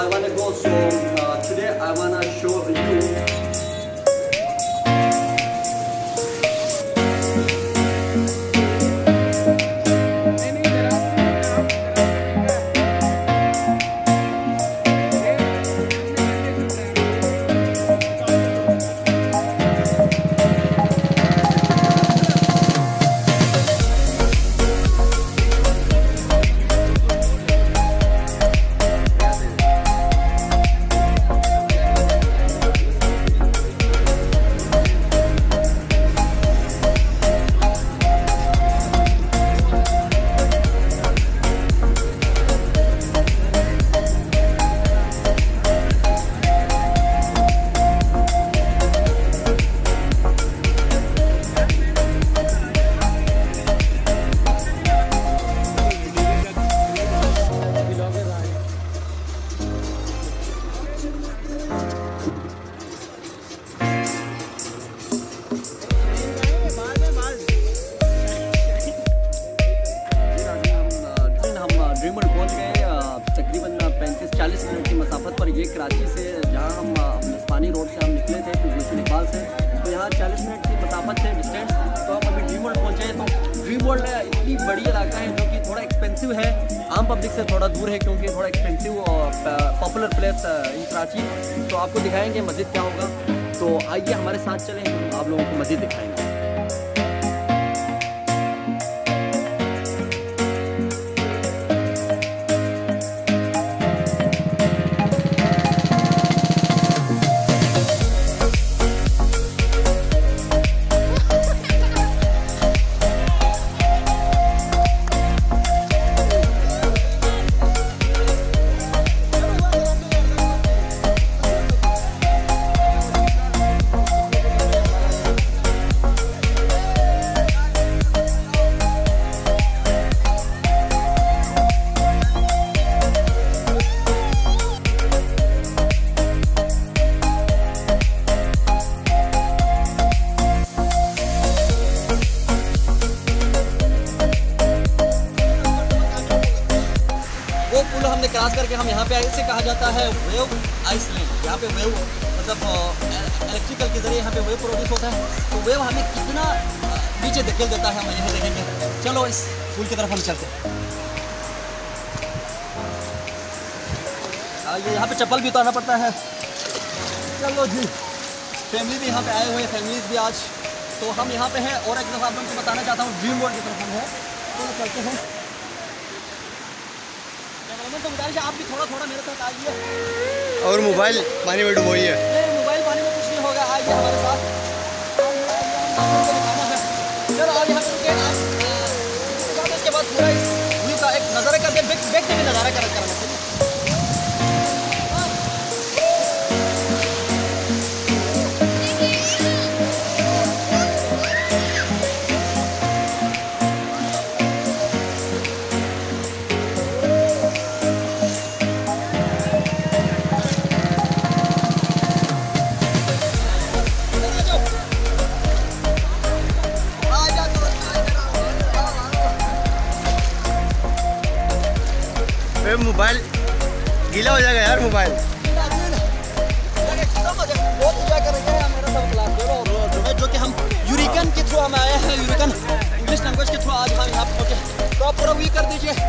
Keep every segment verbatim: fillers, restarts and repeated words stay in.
I wanna go. So uh, today I wanna show you. चालीस minute की मसाफत पर, ये कराची से जहाँ हम हिस्पानी रोड से हम निकले थे फिर नेपाल से, तो यहाँ चालीस मिनट की मसाफत है डिस्टेंस। तो हम अभी ड्रीम वर्ल्ड पहुँचे हैं। तो ड्रीम वर्ल्ड इतनी बड़ी इलाका है जो कि थोड़ा एक्सपेंसिव है, आम पब्लिक से थोड़ा दूर है क्योंकि थोड़ा एक्सपेंसिव और पॉपुलर प्लेस इन कराची। तो आपको दिखाएंगे मस्जिद क्या होगा, तो आइए हमारे साथ चलें, आप लोगों को मस्जिद दिखाएंगे। हमने क्रॉस करके हम यहाँ पे आए, इसे कहा जाता है वेव आइसलैंड। यहाँ पे वेव मतलब इलेक्ट्रिकल के जरिए यहाँ पे वेव प्रोड्यूस होता है। तो वेव हमें कितना नीचे धकेल देता है हम यहाँ देखेंगे। चलो इस पुल की तरफ हम चलते हैं। ये यहाँ पे चप्पल भी उतारना पड़ता है। चलो जी, फैमिली भी यहाँ पे आए हुए हैं, फैमिलीज भी आज। तो हम यहाँ पे हैं और एक दफ़ा आप लोगों को बताना चाहता हूँ ड्रीम वर्ल्ड की तरफ हम हैं। तो चलते हैं। तो गुजारिश है आप भी थोड़ा थोड़ा मेरे साथ आइए। और मोबाइल पानी में डुबोइए। नहीं, मोबाइल पानी में कुछ नहीं होगा, आइए हमारे साथ। चलो आज यहाँ पे इसके बाद पूरा इस व्यू का एक नज़ारा करके बैठ बैठ के भी नज़ारा कर करना चाहिए। मोबाइल गीला हो जाएगा यार, मोबाइल बहुत इंजॉय करेंगे मेरा सब क्लास जो कि हम यूरिकन के थ्रू हम आए हैं, यूरिकन इंग्लिश लैंग्वेज के थ्रू आज हम यहाँ पे। तो आप पूरा व्यू कर दीजिए।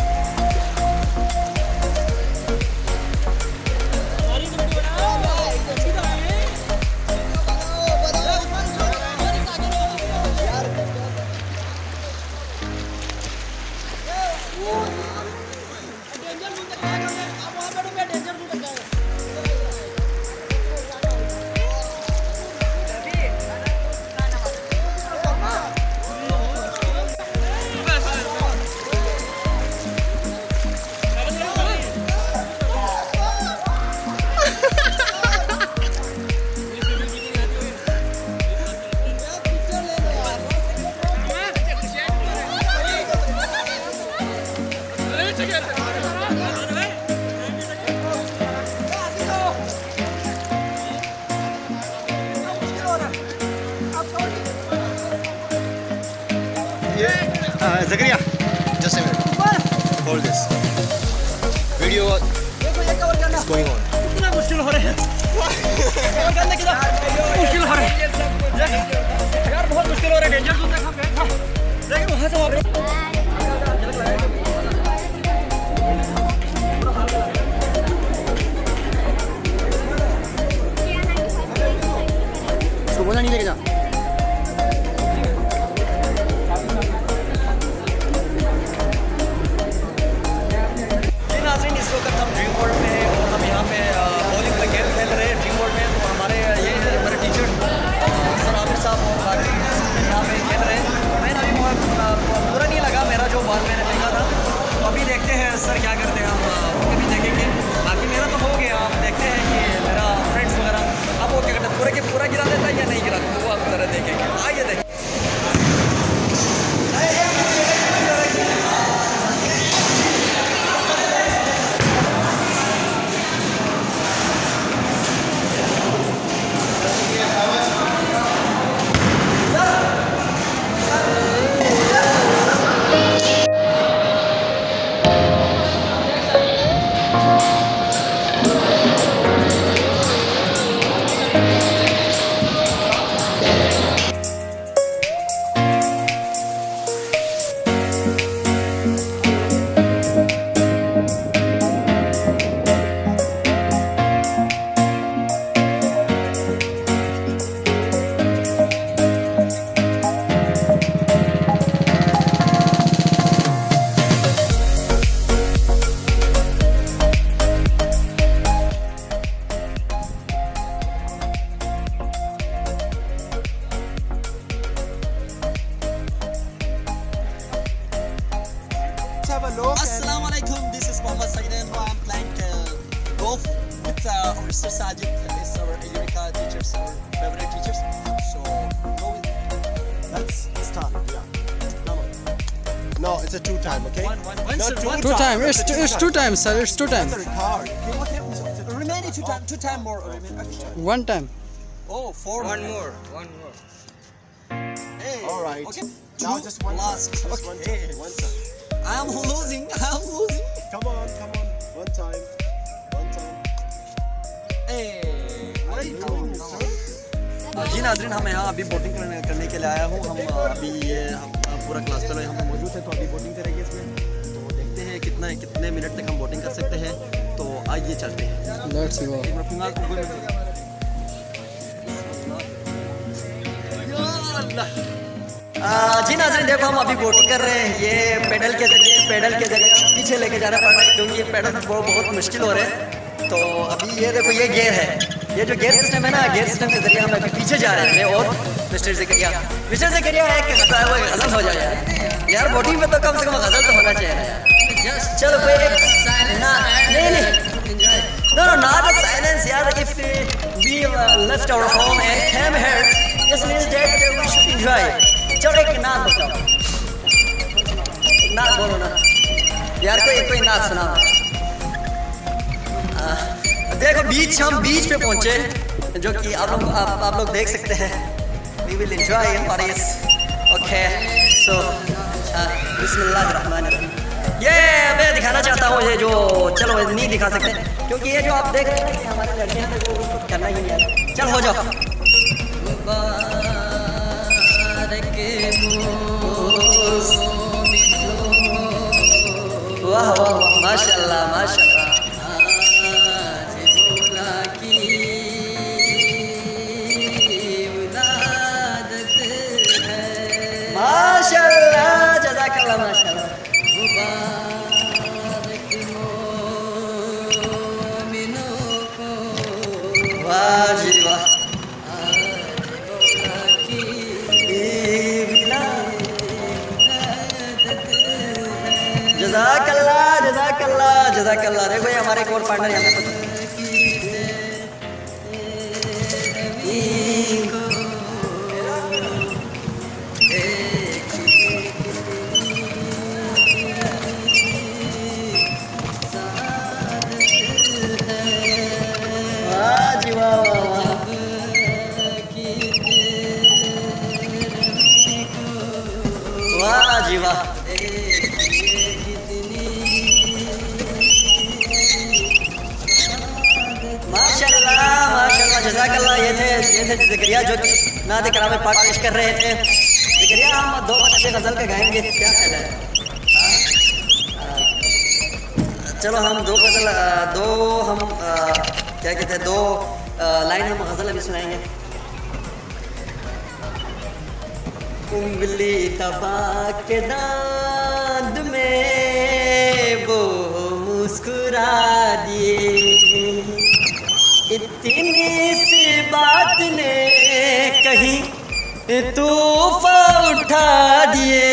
Uh, Zakaria, just a minute. Hold this. Video What's going on? कितना मुश्किल हो रहे हैं करने के मुश्किल हो रहे हैं यार, बहुत मुश्किल हो रहा है। डेंजर जोन तक हम गए था, लेकिन वहाँ से वापस इसको बोला नहीं लेके जा। इस वक्त हम ड्रीम वर्ल्ड में हैं और हम यहाँ पे बॉलिंग पे गेम खेल रहे हैं ड्रीम वर्ल्ड में। तो हमारे ये हमारे टीचर सर आमिर साहब और बाकी यहाँ पे खेल रहे हैं। मैंने अभी पूरा नहीं लगा मेरा जो बॉल मैंने फेंका था, तो अभी देखते हैं सर क्या करते हैं, हम अभी देखेंगे। बाकी मेरा तो हो गया, आप देखते हैं कि मेरा फ्रेंड्स वगैरह अब वो क्या करते हैं, पूरे के पूरा गिरा देता है या नहीं गिरा, वो आप ज़रा देखेंगे। आइए देखें। Assalamualaikum. This is Mohammad Saeed. I'm playing uh, golf with uh, our Mister Sajid. This is our Eureka teachers, our favorite teachers. So go with. Let's start. Yeah. Come on. No, it's a two time, okay? One, one, one, Not sir, two, one. Two time. It's two, it's two times, sir. It's two times. That's a card. Okay, okay. Remaining two time, two time more. Okay. One time. Oh, four. One more, one more. Hey. All right. Okay. Now Two just one last. time. Just one Okay. time. One time. I'm losing. I'm losing. Come on, come on. One time. One time. Hey. What are you doing, sir? जी नाज़रीन, हम यहाँ अभी boating करने करने के लिए आया हूँ। हम अभी ये हम पूरा क्लास चलो यहाँ पे मौजूद है, तो अभी बोटिंग करेंगे इसमें। तो देखते हैं कितना कितने मिनट तक हम बोटिंग कर सकते हैं। तो आइए चलते हैं। Let's go. एक मिनट फिंगर ऊपर में। आ, जी नाज़रीन, देखो हम अभी बोटिंग कर रहे हैं। ये पेडल के जरिए पेडल के जरिए पीछे लेके जाना पड़ रहा है, क्योंकि ये पेडल बहुत बहुत मुश्किल हो रहे हैं। तो अभी ये देखो, ये गेयर है, ये जो गेयर सिस्टम है ना, गेयर सिस्टम के जरिए हम अभी पीछे जा रहे हैं। और मिस्टर ज़करिया मिस्टर ज़करिया है कि वो गज़ल हो जाए यार। यार बोटिंग में तो कम से कम गज़ल तो होना चाहिए ना यार। चलो कोई एक ना नहीं नहीं no no not a silence यार। If we left our home and came here, this means that we should enjoy. चलो एक नात बताओ, नात बोलो ना यार, कोई कोई नात सुनाओ। देखो बीच, हम बीच पे पहुंचे, जो कि आप लोग आप, आप लोग देख सकते हैं। We will enjoy in Paris. Okay so बिस्मिल्लाहिर्रहमानिर्रहीम। ये मैं दिखाना चाहता हूँ, ये जो चलो नहीं दिखा सकते, क्योंकि ये जो आप देख रहे हैं कि हमारे लड़कियाँ तो वो करना ही है। चल हो जाओ। वाह वाह माशाल्लाह माशाल्लाह। माशाल्लाह जज़ाकल्लाह माशाल्लाह। वाह जी वाह। जज़ाकल्लाह जज़ाकल्लाह जज़ाकल्लाह। देखो ये हमारे एक और पार्टनर यहाँ पे वाह जी वाह। ये थे ज़करिया जो नात कलाम पाक पेश कर रहे थे। ज़करिया हम दो बजे गज़ल के गाएंगे, क्या ख्याल है? चलो हम दो गज़ल दो हम क्या कहते हैं दो लाइन हम गज़ल अभी सुनाएंगे। उंगली दबा के दांत में वो मुस्कुरा दिए, इतनी सी बात ने कहीं तूफान उठा दिए।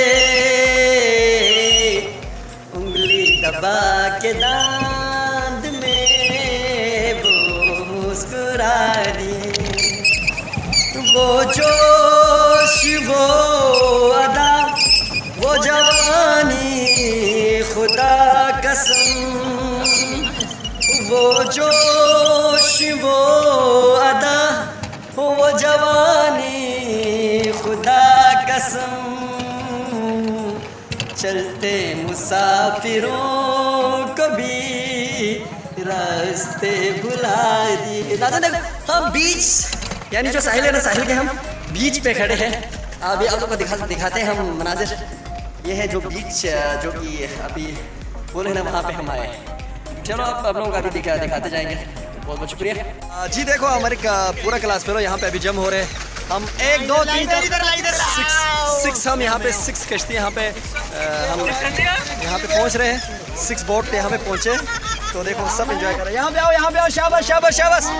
उंगली दबा के दांत में वो मुस्कुरा दिए, वो जोश वो अदा वो जवानी खुदा कसम, वो जोश वो अदा वो जवानी खुदा कसम, चलते मुसाफिरों को भी रास्ते भुला दिए। हम बीच यानी जो साहिल है ना, साहिल के हम बीच पे खड़े हैं। अभी आप लोग को दिखा दिखाते हैं हम मनाजिर। ये है जो बीच जो कि अभी बोले ना वहाँ पे हम आए। चलो आप आप लोगों का भी दिखा दिखाते जाएंगे। बहुत बहुत शुक्रिया जी। देखो हमारे पूरा क्लास फेलो यहाँ पे अभी जम हो रहे हैं। हम एक दो तीन सिक्स सिक्स हम यहाँ पे सिक्स कश्ती यहाँ पे हम यहाँ पे पहुँच रहे हैं। सिक्स बोट पे यहाँ पे पहुँचे तो देखो सब एंजॉय कर रहे हैं। यहाँ पे आओ, यहाँ पे आओ, शाबाश शाबाश शाबाश।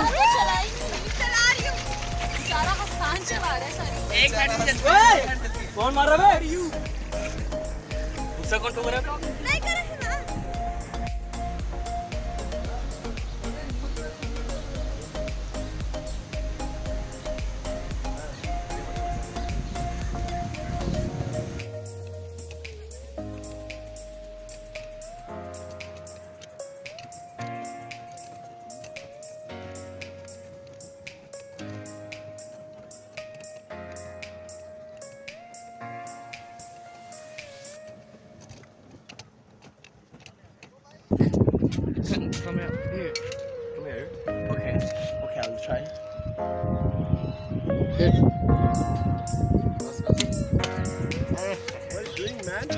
कौन मार रहा है? कौन ठोक रहा है? Come here. Here. Come here. Okay. Okay, I'll try. Hit. Hey, what are you doing, man?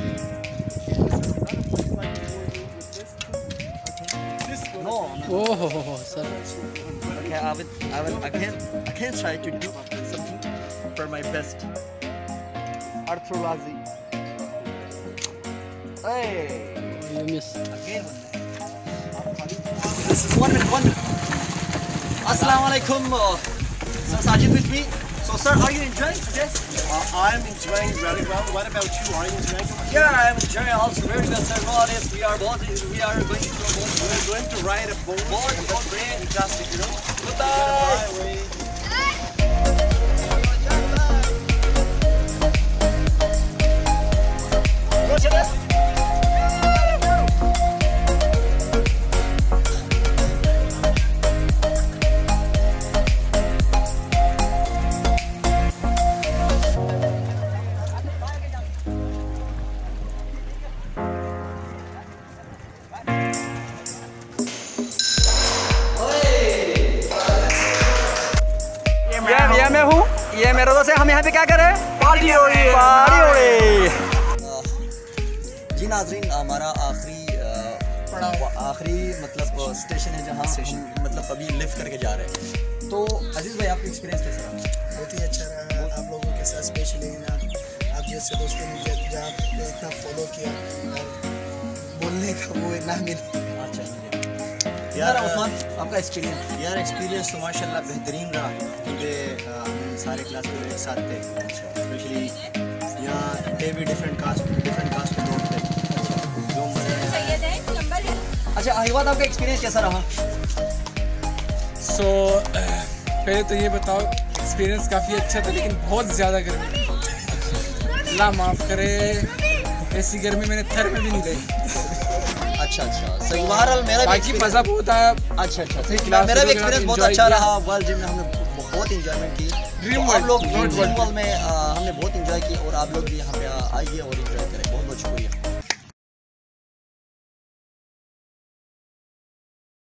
No. Oh, sir. Okay, I will. I will. I can. I can try to do something for my best. Arthurlazi. Hey. You miss. Again. This is one minute. One minute. Assalamu alaikum. Sir Sajid with me. So, sir, are you enjoying today? Uh, I'm enjoying very well. What about you? Are you enjoying? Yeah, I'm enjoying also very well, sir. Nowadays, we are both. We are going to a boat. We're going to ride a boat. Boat, and boat, that's very great. fantastic, you know. Goodbye. Go to this. ये मैं हूँ, ये मेरे दोस्त है। हम यहाँ पे क्या कर रहे हैं? पार्टी हो रही है। पार्टी हो रही है। जी नाज़रीन, हमारा आखिरी आखिरी मतलब स्टेशन है जहाँ हम मतलब अभी लिफ्ट करके जा रहे हैं। तो अजीज़ भाई, आपका एक्सपीरियंस कैसा रहा? बहुत ही अच्छा रहा आप लोगों के साथ, स्पेशली ना आप जैसे दोस्तों ने जहाँ पे इतना फॉलो किया और बोलने का वो ना मिले। अच्छा यार उस्मान, आपका एक्सपीरियंस? यार एक्सपीरियंस तो माशाल्लाह बेहतरीन रहा, क्योंकि हम सारे क्लास में एक साथ थे। स्पेशली यहाँ थे भी डिफरेंट कास्ट डिफरेंट कास्ट के लोग थे जो मज़े। अच्छा अहिवाद, आपका एक्सपीरियंस कैसा रहा? सो so, पहले तो ये बताओ, एक्सपीरियंस काफ़ी अच्छा था लेकिन बहुत ज़्यादा गर्मी, अल्लाह माफ़ करे, ऐसी गर्मी मैंने थर में भी नहीं रही। अच्छा अच्छा सही। बहरहाल मेरा बाकी मज़ा बहुत आया। अच्छा अच्छा सही। मेरा भी एक्सपीरियंस बहुत अच्छा रहा। वर्ल्ड जिम में हमने बहुत इंजॉयमेंट की। ड्रीम आप लोग वर्ल्ड ड्रीम वर्ल्ड में हमने बहुत इंजॉय की और आप लोग भी यहाँ पे आइए और इंजॉय करें। बहुत बहुत शुक्रिया।